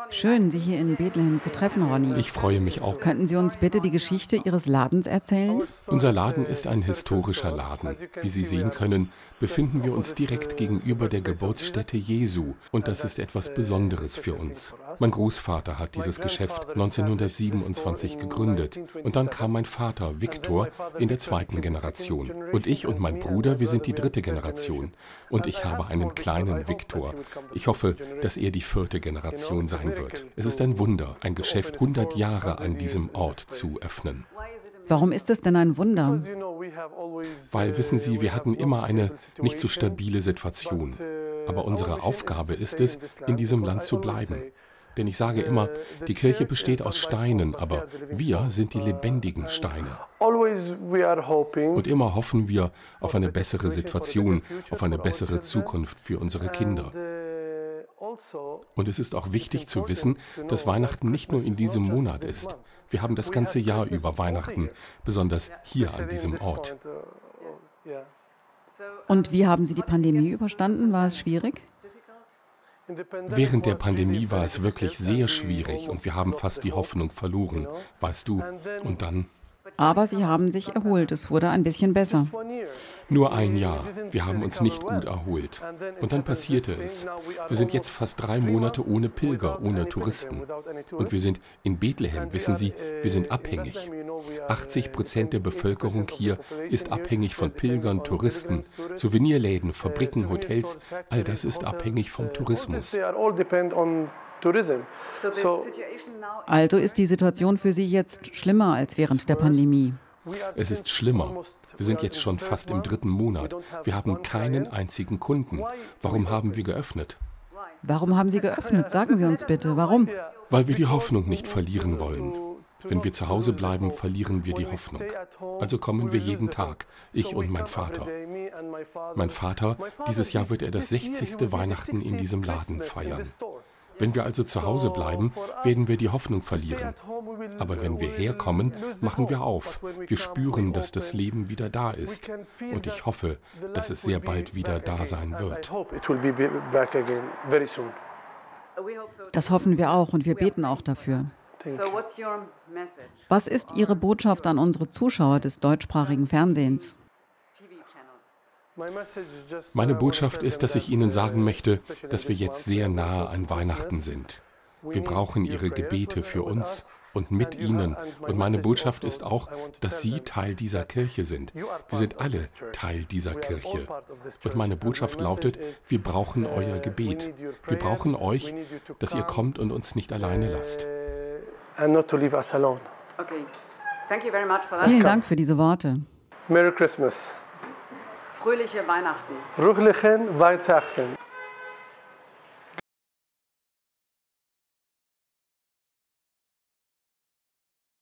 Schön, Sie hier in Bethlehem zu treffen, Ronny. Ich freue mich auch. Könnten Sie uns bitte die Geschichte Ihres Ladens erzählen? Unser Laden ist ein historischer Laden. Wie Sie sehen können, befinden wir uns direkt gegenüber der Geburtsstätte Jesu. Und das ist etwas Besonderes für uns. Mein Großvater hat dieses Geschäft 1927 gegründet. Und dann kam mein Vater, Viktor, in der zweiten Generation. Und ich und mein Bruder, wir sind die dritte Generation. Und ich habe einen kleinen Viktor. Ich hoffe, dass er die vierte Generation sein wird. Es ist ein Wunder, ein Geschäft 100 Jahre an diesem Ort zu öffnen. Warum ist es denn ein Wunder? Weil, wissen Sie, wir hatten immer eine nicht so stabile Situation. Aber unsere Aufgabe ist es, in diesem Land zu bleiben. Denn ich sage immer, die Kirche besteht aus Steinen, aber wir sind die lebendigen Steine. Und immer hoffen wir auf eine bessere Situation, auf eine bessere Zukunft für unsere Kinder. Und es ist auch wichtig zu wissen, dass Weihnachten nicht nur in diesem Monat ist. Wir haben das ganze Jahr über Weihnachten, besonders hier an diesem Ort. Und wie haben Sie die Pandemie überstanden? War es schwierig? Während der Pandemie war es wirklich sehr schwierig und wir haben fast die Hoffnung verloren, weißt du. Und dann? Aber Sie haben sich erholt, es wurde ein bisschen besser. Nur ein Jahr. Wir haben uns nicht gut erholt. Und dann passierte es. Wir sind jetzt fast 3 Monate ohne Pilger, ohne Touristen. Und wir sind in Bethlehem, wissen Sie, wir sind abhängig. 80% der Bevölkerung hier ist abhängig von Pilgern, Touristen, Souvenirläden, Fabriken, Hotels. All das ist abhängig vom Tourismus. Also ist die Situation für Sie jetzt schlimmer als während der Pandemie? Es ist schlimmer. Wir sind jetzt schon fast im 3. Monat. Wir haben keinen einzigen Kunden. Warum haben wir geöffnet? Warum haben Sie geöffnet? Sagen Sie uns bitte, warum? Weil wir die Hoffnung nicht verlieren wollen. Wenn wir zu Hause bleiben, verlieren wir die Hoffnung. Also kommen wir jeden Tag, ich und mein Vater. Mein Vater, dieses Jahr wird er das 60. Weihnachten in diesem Laden feiern. Wenn wir also zu Hause bleiben, werden wir die Hoffnung verlieren. Aber wenn wir herkommen, machen wir auf. Wir spüren, dass das Leben wieder da ist. Und ich hoffe, dass es sehr bald wieder da sein wird. Das hoffen wir auch und wir beten auch dafür. Was ist Ihre Botschaft an unsere Zuschauer des deutschsprachigen Fernsehens? Meine Botschaft ist, dass ich Ihnen sagen möchte, dass wir jetzt sehr nahe an Weihnachten sind. Wir brauchen Ihre Gebete für uns und mit Ihnen. Und meine Botschaft ist auch, dass Sie Teil dieser Kirche sind. Wir sind alle Teil dieser Kirche. Und meine Botschaft lautet, wir brauchen euer Gebet. Wir brauchen euch, dass ihr kommt und uns nicht alleine lasst. Vielen Dank für diese Worte. Merry Christmas. Fröhliche Weihnachten. Fröhliche Weihnachten.